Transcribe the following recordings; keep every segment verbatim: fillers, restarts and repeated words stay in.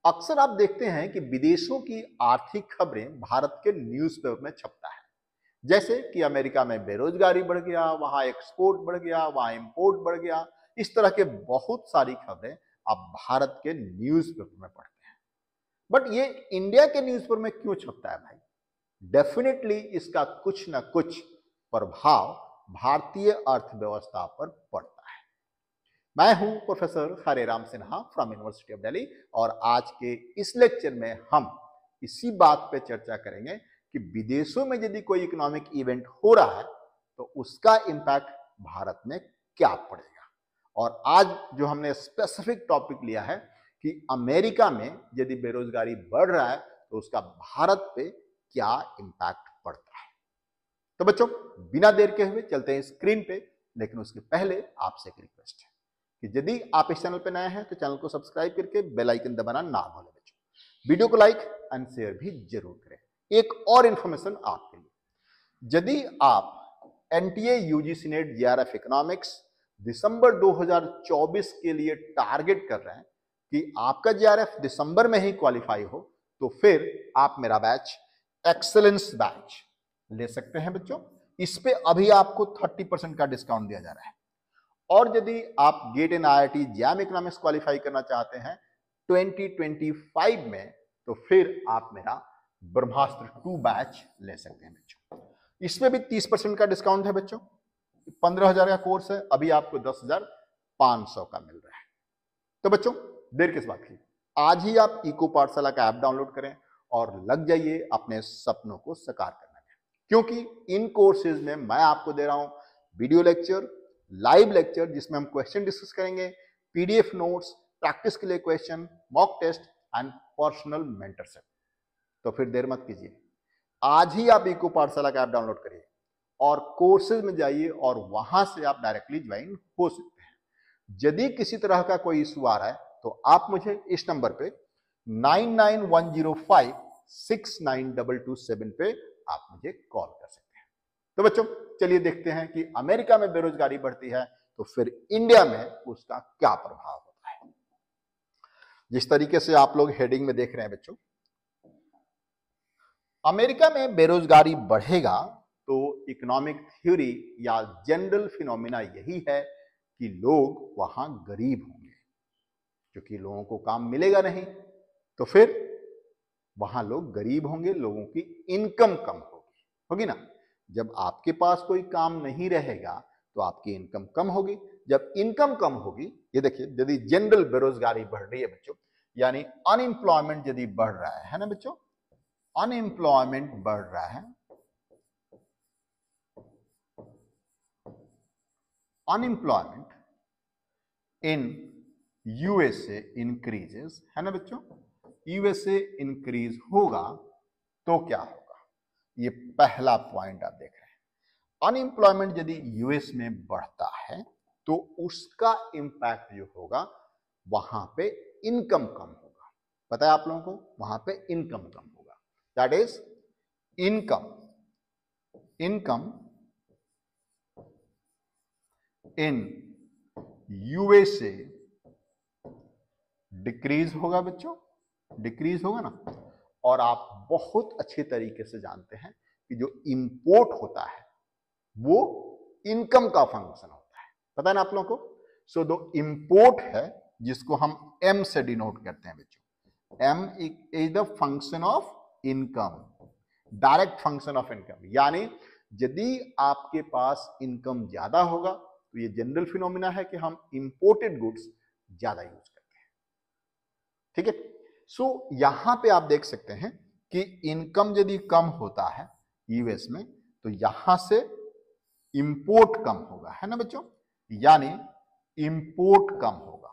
अक्सर आप देखते हैं कि विदेशों की आर्थिक खबरें भारत के न्यूज़पेपर में छपता है। जैसे कि अमेरिका में बेरोजगारी बढ़ गया, वहां एक्सपोर्ट बढ़ गया, वहां इंपोर्ट बढ़ गया। इस तरह के बहुत सारी खबरें आप भारत के न्यूज़पेपर में पढ़ते हैं। बट ये इंडिया के न्यूज़पेपर में क्यों छपता है भाई? डेफिनेटली इसका कुछ ना कुछ प्रभाव भारतीय अर्थव्यवस्था पर पड़ता है। मैं हूं professor Hareram Sinha from university of Delhi और आज के इस लेक्चर में हम इसी बात पे चर्चा करेंगे कि विदेशों में यदि कोई इकोनॉमिक इवेंट हो रहा है तो उसका इंपैक्ट भारत में क्या पड़ेगा। और आज जो हमने स्पेसिफिक टॉपिक लिया है कि अमेरिका में यदि बेरोजगारी बढ़ रहा है तो उसका भारत पे क्या इंपैक्ट पड़ता है। तो बच्चों, बिना देर के हुए चलते हैं स्क्रीन पे, लेकिन उसके पहले आपसे एक रिक्वेस्ट है कि यदि आप इस चैनल पे नए हैं तो चैनल को सब्सक्राइब करके बेल आइकन दबाना ना भूलें बच्चों। वीडियो को लाइक एंड शेयर भी जरूर करें। एक और इंफॉर्मेशन आपके लिए, यदि आप NTA UGC NET JRF economics दिसंबर दो हज़ार चौबीस के लिए टारगेट कर रहे हैं कि आपका जेआरएफ दिसंबर में ही क्वालिफाई हो, तो फिर आप मेरा बैच एक्सेलेंस बैच ले सकते हैं बच्चों। इस पे अभी आपको तीस परसेंट का डिस्काउंट दिया जा रहा है। और यदि आप GATE and IIT JAM economics qualify करना चाहते हैं दो हज़ार पच्चीस में, तो फिर आप मेरा ब्रह्मास्त्र टू बैच ले सकते हैं बच्चों। इसमें भी तीस परसेंट का डिस्काउंट है बच्चों। पंद्रह हजार का कोर्स है, अभी आपको दस हजार पांच सौ का मिल रहा है। तो बच्चों, देर किस बात की, आज ही आप इको पाठशाला का ऐप डाउनलोड करें और लग जाइए अपने सपनों को साकार करने में। क्योंकि इन कोर्सेज में मैं आपको दे रहा हूं वीडियो लेक्चर, लाइव लेक्चर जिसमें हम क्वेश्चन डिस्कस करेंगे, पीडीएफ नोट्स, प्रैक्टिस के लिए question, mock test and personal mentorship. तो फिर देर मत कीजिए, आज ही आप इको पाठशाला का ऐप डाउनलोड करिए और कोर्सेज में जाइए और वहां से आप डायरेक्टली ज्वाइन हो सकते हैं। यदि किसी तरह का कोई इशू आ रहा है तो आप मुझे इस नंबर पे nine nine one zero five six nine double two seven पे आप मुझे कॉल कर सकते हैं। तो बच्चों, चलिए देखते हैं कि अमेरिका में बेरोजगारी बढ़ती है तो फिर इंडिया में उसका क्या प्रभाव होता है। जिस तरीके से आप लोग हेडिंग में देख रहे हैं बच्चों, अमेरिका में बेरोजगारी बढ़ेगा तो इकोनॉमिक थ्योरी या जनरल फिनोमिना यही है कि लोग वहां गरीब होंगे, क्योंकि लोगों को काम मिलेगा नहीं तो फिर वहां लोग गरीब होंगे, लोगों की इनकम कम होगी होगी ना। जब आपके पास कोई काम नहीं रहेगा तो आपकी इनकम कम होगी। जब इनकम कम होगी, ये देखिए, यदि जनरल बेरोजगारी बढ़ रही है बच्चों, यानी अनएम्प्लॉयमेंट यदि बढ़ रहा है है ना बच्चों, अनएम्प्लॉयमेंट बढ़ रहा है, अनएम्प्लॉयमेंट इन यूएसए इंक्रीजेस, है ना बच्चों, यूएसए इंक्रीज होगा तो क्या होगा। ये पहला पॉइंट आप देख रहे हैं। अनएम्प्लॉयमेंट यदि यूएस में बढ़ता है तो उसका इंपैक्ट जो होगा वहां पे इनकम कम होगा। पता है आप लोगों को, वहां पे इनकम कम होगा। That is income income in USA decrease होगा बच्चों, डिक्रीज होगा ना। और आप बहुत अच्छे तरीके से जानते हैं कि जो इंपोर्ट होता है वो इनकम का फंक्शन होता है, पता है ना आप लोगों को। सो दो इंपोर्ट है जिसको हम एम से डिनोट करते हैं बच्चों। M is the function of income, direct function of income. यानी यदि आपके पास इनकम ज्यादा होगा तो ये जनरल फिनोमिना है कि हम इंपोर्टेड गुड्स ज्यादा यूज करते हैं। ठीक है, सो so, यहां पे आप देख सकते हैं कि इनकम यदि कम होता है यूएस में तो यहां से इंपोर्ट कम होगा, है ना बच्चों, यानी इंपोर्ट कम होगा,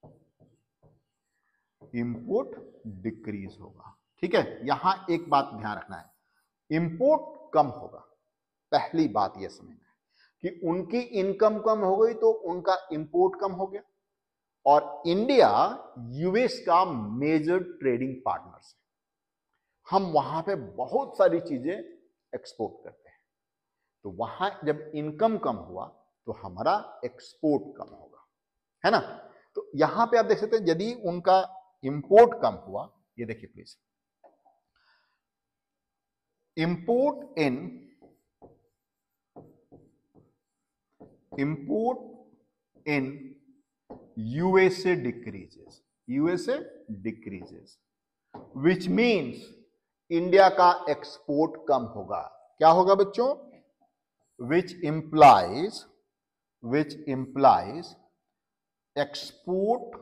इंपोर्ट डिक्रीज होगा। ठीक है, यहां एक बात ध्यान रखना है, इंपोर्ट कम होगा। पहली बात यह समझना है कि उनकी इनकम कम हो गई तो उनका इंपोर्ट कम हो गया। और इंडिया यूएस का मेजर ट्रेडिंग पार्टनर्स है, हम वहां पे बहुत सारी चीजें एक्सपोर्ट करते हैं। तो वहां जब इनकम कम हुआ तो हमारा एक्सपोर्ट कम होगा, है ना। तो यहां पे आप देख सकते हैं यदि उनका इंपोर्ट कम हुआ, ये देखिए please, import in import in USA decreases, USA decreases, which means India का एक्सपोर्ट कम होगा। क्या होगा बच्चों? Which implies which implies export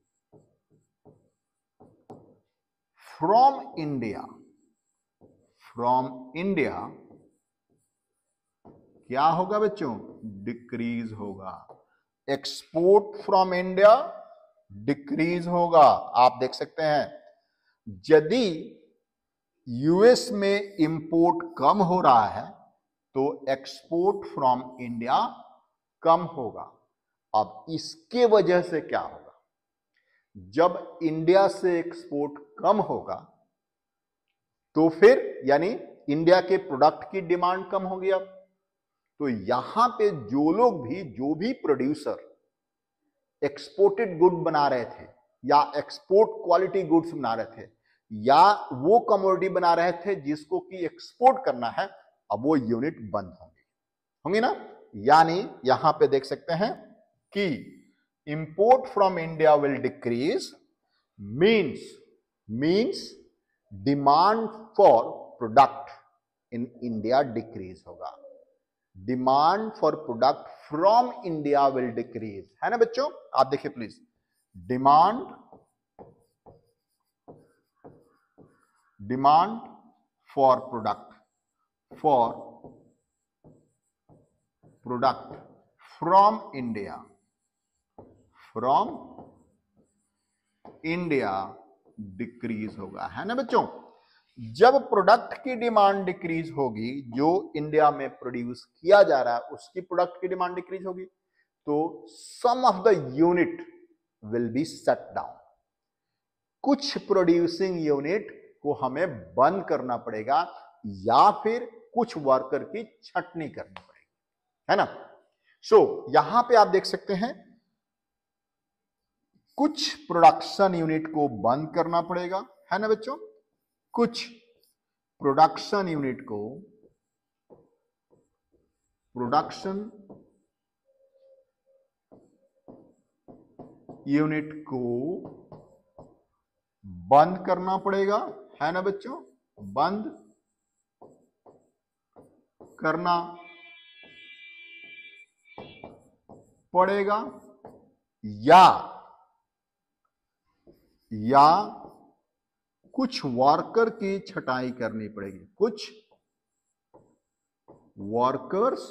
from India from India क्या होगा बच्चों? डिक्रीज होगा। एक्सपोर्ट फ्रॉम इंडिया डिक्रीज होगा। आप देख सकते हैं, यदि यूएस में इंपोर्ट कम हो रहा है तो एक्सपोर्ट फ्रॉम इंडिया कम होगा। अब इसके वजह से क्या होगा? जब इंडिया से एक्सपोर्ट कम होगा तो फिर यानी इंडिया के प्रोडक्ट की डिमांड कम होगी। अब तो यहां पे जो लोग भी जो भी प्रोड्यूसर एक्सपोर्टेड गुड बना रहे थे या एक्सपोर्ट क्वालिटी गुड्स बना रहे थे या वो कमोडिटी बना रहे थे जिसको कि एक्सपोर्ट करना है, अब वो यूनिट बंद होंगे होंगे ना। यानी यहां पे देख सकते हैं कि import from India will decrease, means means demand for product in India decrease होगा। Demand for product from India will decrease, है ना बच्चों? आप देखिए please, demand demand for product for product from India from India decrease होगा, है ना बच्चों? जब प्रोडक्ट की डिमांड डिक्रीज होगी, जो इंडिया में प्रोड्यूस किया जा रहा है उसकी प्रोडक्ट की डिमांड डिक्रीज होगी, तो some of the unit will be shut down. कुछ प्रोड्यूसिंग यूनिट को हमें बंद करना पड़ेगा या फिर कुछ वर्कर की छंटनी करनी पड़ेगी, है ना। सो so, यहां पे आप देख सकते हैं कुछ प्रोडक्शन यूनिट को बंद करना पड़ेगा, है ना बच्चों। कुछ प्रोडक्शन यूनिट को प्रोडक्शन यूनिट को बंद करना पड़ेगा, है ना बच्चों। बंद करना पड़ेगा या या कुछ वर्कर की छटाई करनी पड़ेगी, कुछ वर्कर्स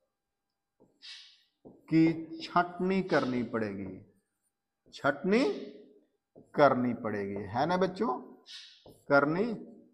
की छटनी करनी पड़ेगी, छटनी करनी पड़ेगी, है ना बच्चों, करनी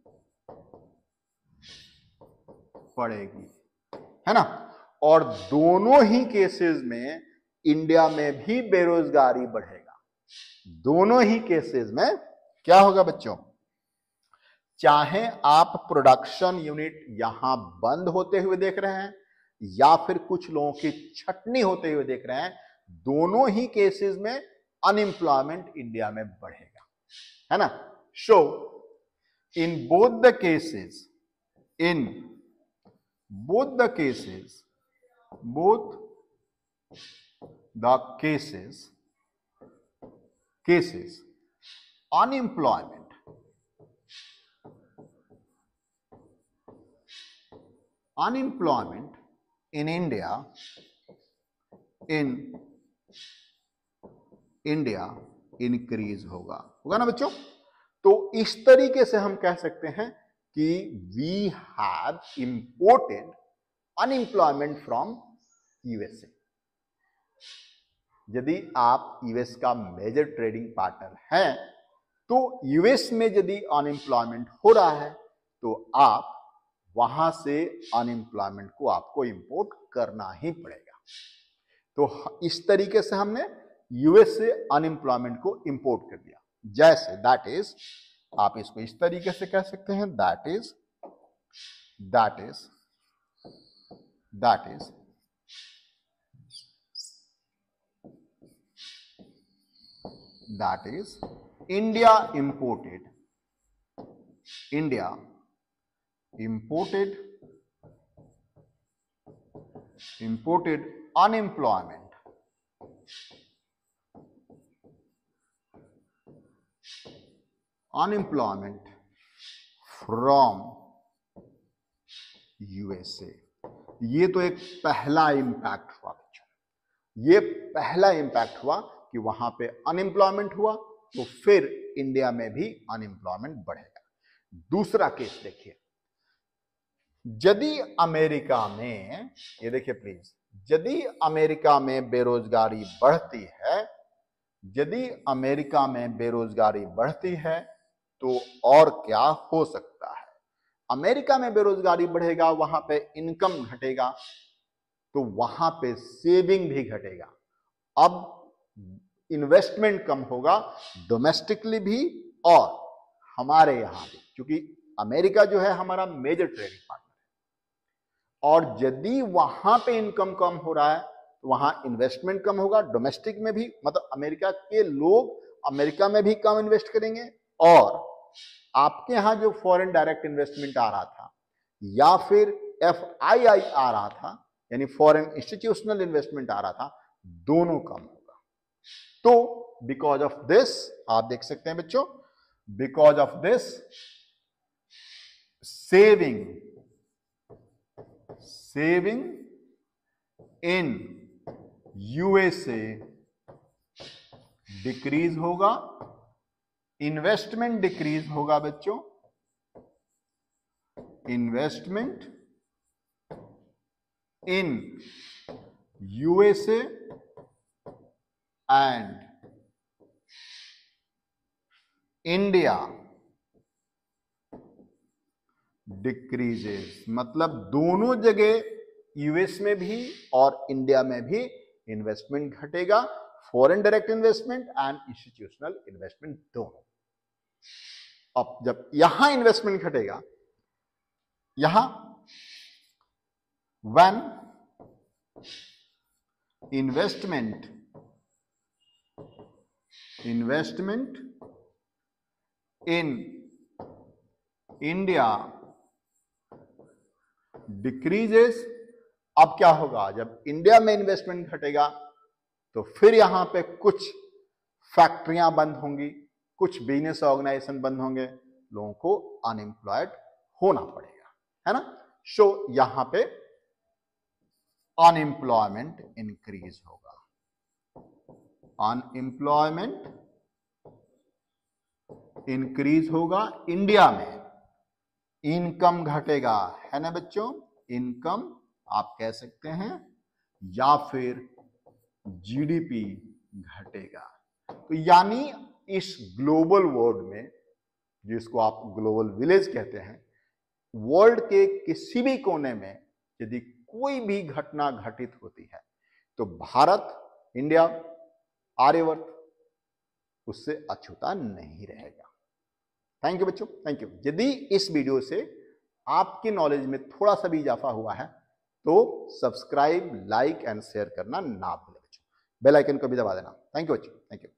पड़ेगी, है ना। और दोनों ही केसेस में इंडिया में भी बेरोजगारी बढ़ेगा। दोनों ही केसेस में क्या होगा बच्चों, चाहे आप प्रोडक्शन यूनिट यहां बंद होते हुए देख रहे हैं या फिर कुछ लोगों की छटनी होते हुए देख रहे हैं, दोनों ही केसेस में अनएम्प्लॉयमेंट इंडिया में बढ़ेगा, है ना। So in both the cases in both the cases both the cases cases unemployment unemployment in India in India increase होगा होगा ना बच्चों। तो इस तरीके से हम कह सकते हैं कि we have imported unemployment from USA. यदि आप यूएस का मेजर ट्रेडिंग पार्टनर हैं तो यूएस में यदि अनएम्प्लॉयमेंट हो रहा है तो आप वहां से अनएम्प्लॉयमेंट को आपको इंपोर्ट करना ही पड़ेगा। तो इस तरीके से हमने यूएस से अनएम्प्लॉयमेंट को इंपोर्ट कर दिया। जैसे दैट इज, आप इसको इस तरीके से कह सकते हैं, that is that is that is that is India imported India imported imported unemployment unemployment from USA. ये तो एक पहला इंपैक्ट हुआ बच्चों, ये पहला इंपैक्ट हुआ कि वहां पे अनएम्प्लॉयमेंट हुआ, तो फिर इंडिया में भी अनएम्प्लॉयमेंट बढ़ेगा। दूसरा केस देखिए, यदि अमेरिका में, ये देखिए प्लीज, यदि अमेरिका में बेरोजगारी बढ़ती है, यदि अमेरिका में बेरोजगारी बढ़ती है तो और क्या हो सकता है? अमेरिका में बेरोजगारी बढ़ेगा, वहां पे इनकम घटेगा, तो वहां पे सेविंग भी घटेगा। अब इन्वेस्टमेंट कम होगा, डोमेस्टिकली भी और हमारे यहां भी, क्योंकि अमेरिका जो है हमारा मेजर ट्रेडिंग पार्टनर, और यदि वहां पे इनकम कम हो रहा है तो वहां इन्वेस्टमेंट कम होगा, डोमेस्टिक में भी, मतलब अमेरिका के लोग अमेरिका में भी कम इन्वेस्ट करेंगे, और आपके यहां जो फॉरेन डायरेक्ट इन्वेस्टमेंट आ रहा था या फिर एफ आई आई आ रहा था, यानी फॉरेन इंस्टीट्यूशनल इन्वेस्टमेंट आ रहा था, दोनों कम होगा। तो बिकॉज ऑफ दिस, आप देख सकते हैं बच्चों, because of this saving saving in USA decrease होगा, इन्वेस्टमेंट डिक्रीज होगा बच्चों, investment in USA and India decreases. मतलब दोनों जगह, यूएस में भी और इंडिया में भी इन्वेस्टमेंट घटेगा, foreign direct investment and institutional investment दोनों। अब जब यहां इन्वेस्टमेंट घटेगा, यहां when investment investment in India decreases, अब क्या होगा? जब इंडिया में इन्वेस्टमेंट घटेगा तो फिर यहां पे कुछ फैक्ट्रियां बंद होंगी, कुछ बिजनेस ऑर्गेनाइजेशन बंद होंगे, लोगों को अनएम्प्लॉयड होना पड़ेगा, है ना। सो so, यहां पे अनएम्प्लॉयमेंट इंक्रीज होगा, अनएम्प्लॉयमेंट इंक्रीज होगा इंडिया में, इनकम घटेगा, है ना बच्चों, इनकम आप कह सकते हैं, या फिर जीडीपी घटेगा। तो यानी इस ग्लोबल वर्ल्ड में, जिसको आप ग्लोबल विलेज कहते हैं, वर्ल्ड के किसी भी कोने में यदि कोई भी घटना घटित होती है तो भारत, इंडिया, आर्यवर्त उससे अछूता नहीं रहेगा। थैंक यू बच्चों, थैंक यू। यदि इस वीडियो से आपकी नॉलेज में थोड़ा सा भी इजाफा हुआ है तो सब्सक्राइब, लाइक एंड शेयर करना ना भूलें बच्चों। बेल आइकन को भी दबा देना। थैंक यू बच्चों, थैंक यू।